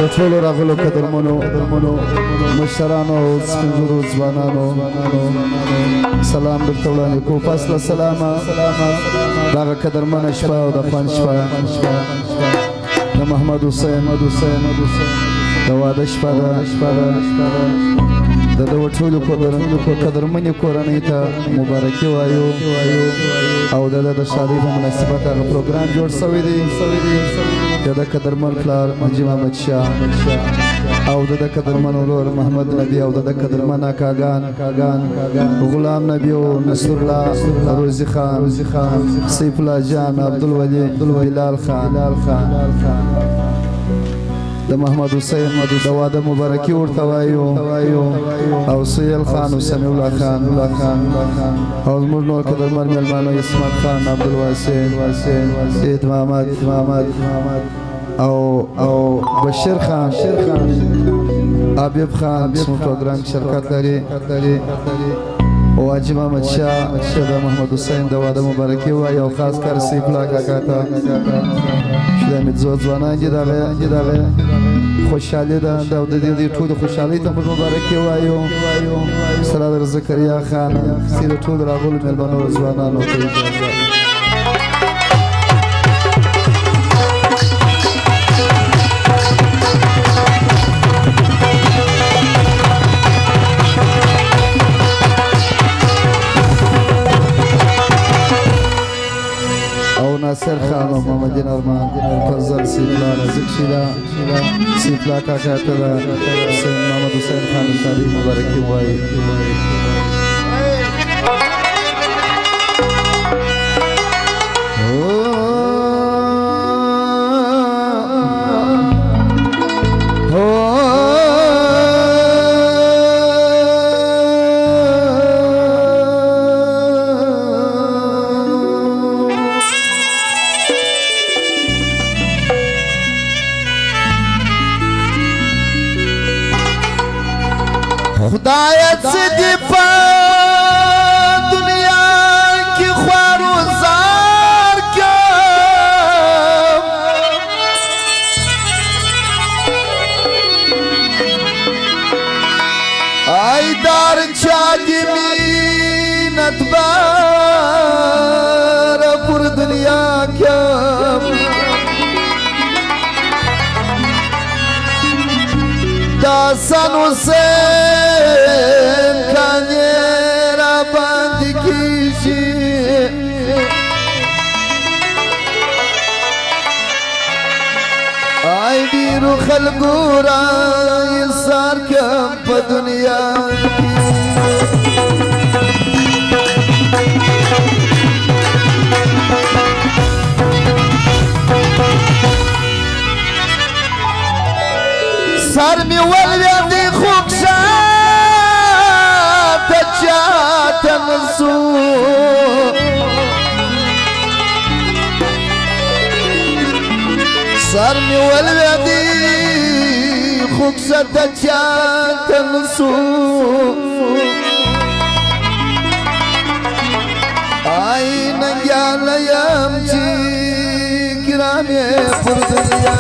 ټول راغلو قدرمنو مشرانو سپینږیرو ځوانانو سلام درته وړاندې کوو فاصله سلامه دغه قدرمنه شپه او د خوند شپه د محمد حسین د واده شپه ده د دغو ټولو قدرمنې کورنۍ ته مبارکي وایو او د ده د شادۍ په مناسبت هغه پروګرام جوړ سوی دی د ده قدرمن پلار نجیب احمد شاه او د ده قدرمن ورور محمد نبی او د ده قدرمن اکاګان غلام نبی او نصر الله روزي خان سیف الله جان عبدالولي بلال خان د محمد حسین د واده مبارکي ورته وایو او سهیل خان او سمیع الله خان او زموږ نور قدرمن میلمانو اسمت خان عبدالواسع سید محمد او بشیر خان عبیب خان زموږ پروګرام کې شرکت لري او حاجی محمد شاه د محمد حسین د واده مبارکي وایي او خاص کر سیف الله کاکا ته چې د میرزو ځوانان دي دغه خوشحالي ده او د دې ټولو خوشحالۍ ته موږ مبارکي وایو سرادر زکریا خان سید ټول راغلو میلمنو ځوانانو ته اجازه ناصر خان و محمدین ارمان فضل سیفلا رزق شیلا سیفلا کاکا تلا محمد حسین خان شادی مبارکی وائی خدایت سے دی پا دنیا کی خوار و زار کیا آئی دار چاہی مینت بار پر دنیا کیا داسن حسین کانیرا بند کیشی آئی دیرو خلقورا ایسار کم پا دنیا کی سر می ولویدی خوب شد چاہتا نسو سر می ولویدی خوب شد چاہتا نسو آئی ننگیان یم چی گرامی پر دنیا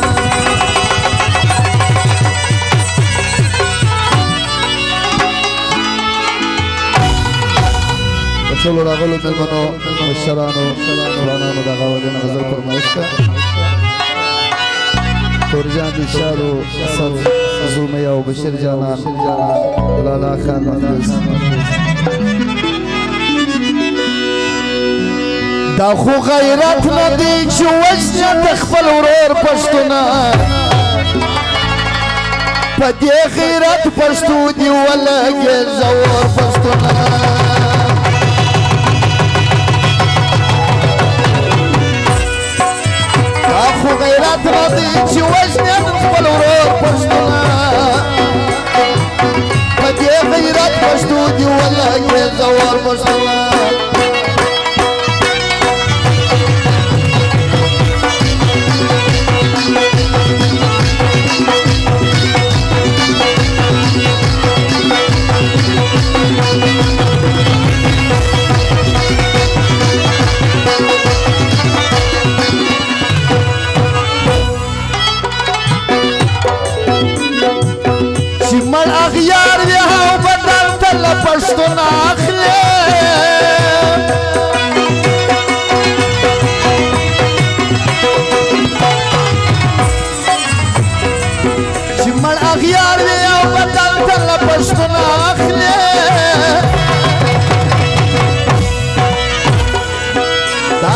ټولو راغلو میلمنو مشرانو ځوانانو د هغه ودې نه غزل فرمایش ده تورجان دشارو زلمیا او بشیر جانان لالا خان محفوظ دا خو غیرت نه دی چې وژنه د خپل ورور پښتونه په دې غیرت پښتو دي ولګې زور پښتونه خو غیرت را دی چې وژنه د خپل ورور پښتونه په دې غیرت پښتو دي ولګې زور پښتونه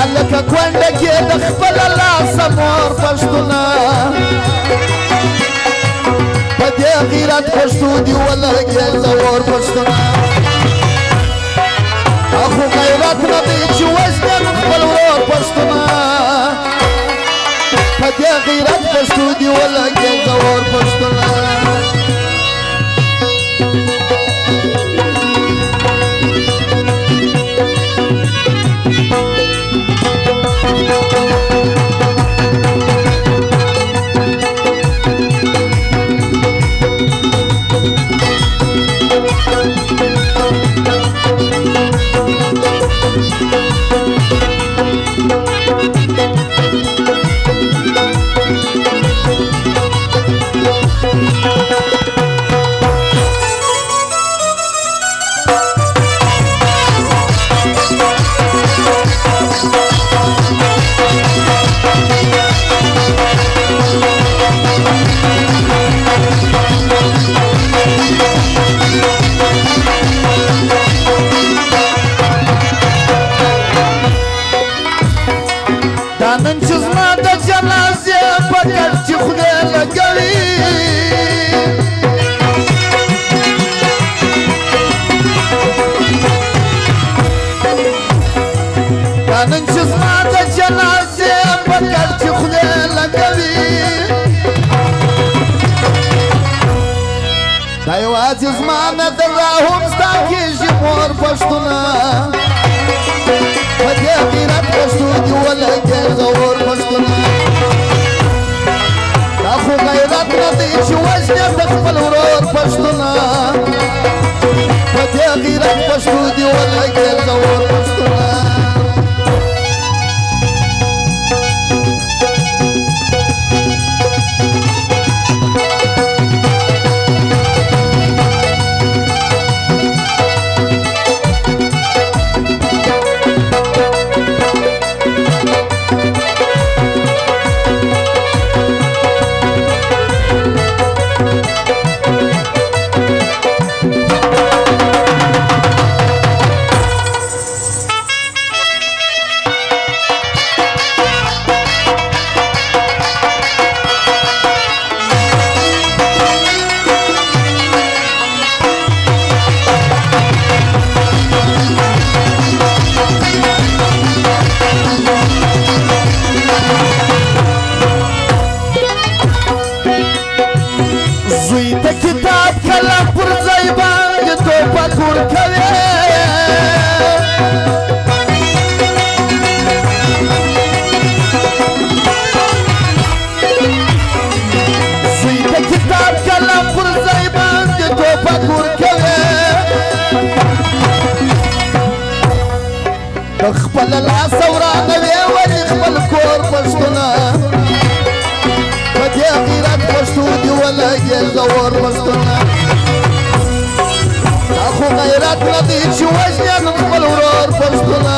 لکه کونډه کې د خپله لاسه مور پښتونه په دې غیرت پښتو دي ولګې زور پښتونه اخو غیرت نه دی چې وژنې خپل ورور پښتونه په دې غیرت پښتو دي ولګې زور پښتونه نن چې زما د جنازې په ګډ چې خدای لګوي دا نن چې زما د جنازې په ګډ چې خدای لګوي دا یوازې زما نه د راهم ستا کېږي مور پښتونه په دې غیرت پښتو دي ولګې زور پښتونه دا خو غیرت نه دی چې وژنې د خپل ورور پښتونه په دې غیرت پښتو دي ولګې زور پښتونه کتاب کلم پر ځای باندې توپک ورکوي زوی د کتاب کلم پر ځای باندې توپک ورکوي د خپل لاس ورانوي ولې خپل کور پښتونه په دې غیرت پښتو دي ولګې زور پښتونه دا خو غیرت نه دی چې وژنې خپل ورور پښتونه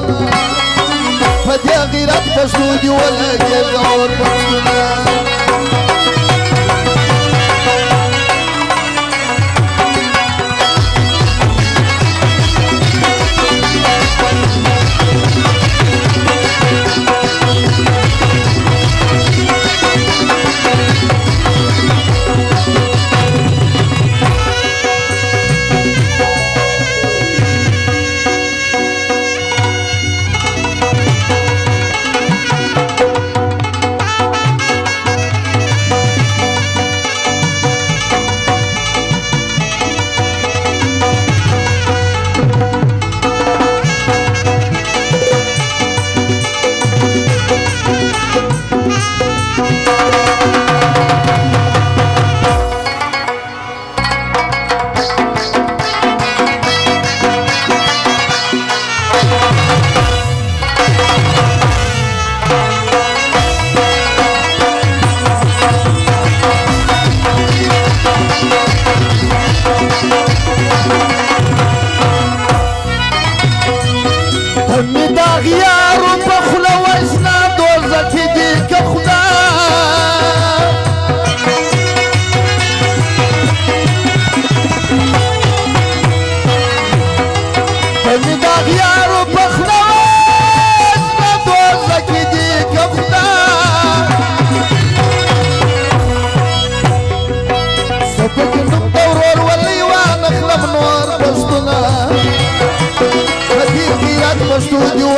په دې غیرت پښتو دي ولګې زور پښتونه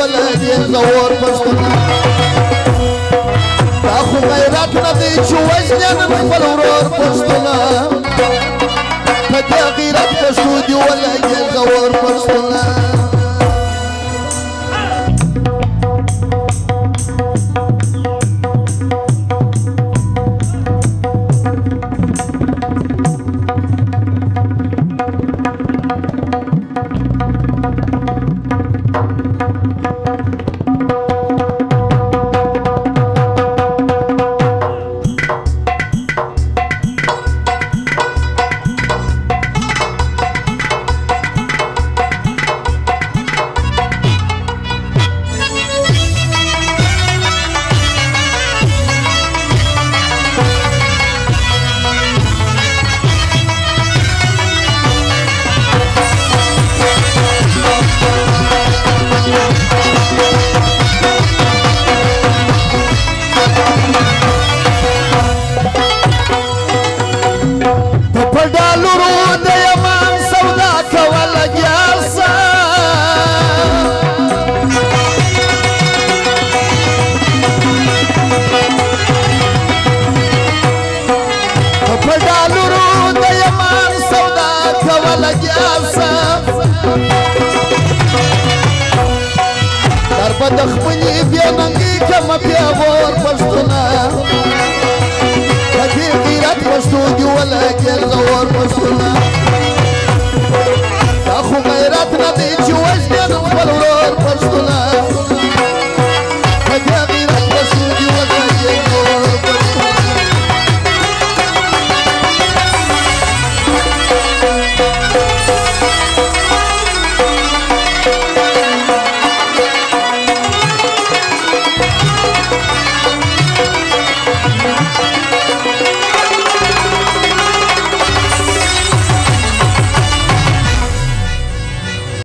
ولدي زور پښتونه دا خو غیرت نه دی چې وژنې نن خپل ورور پښتونه په دې غیرت پښتو دي ولدي زور پښتونه د خپلې بې ننګۍ کمه پیاوړ پښتونه په دې غیرت پښتو دي ولګېد زور پښتونه دا خو غیرت نه دی چې وژنې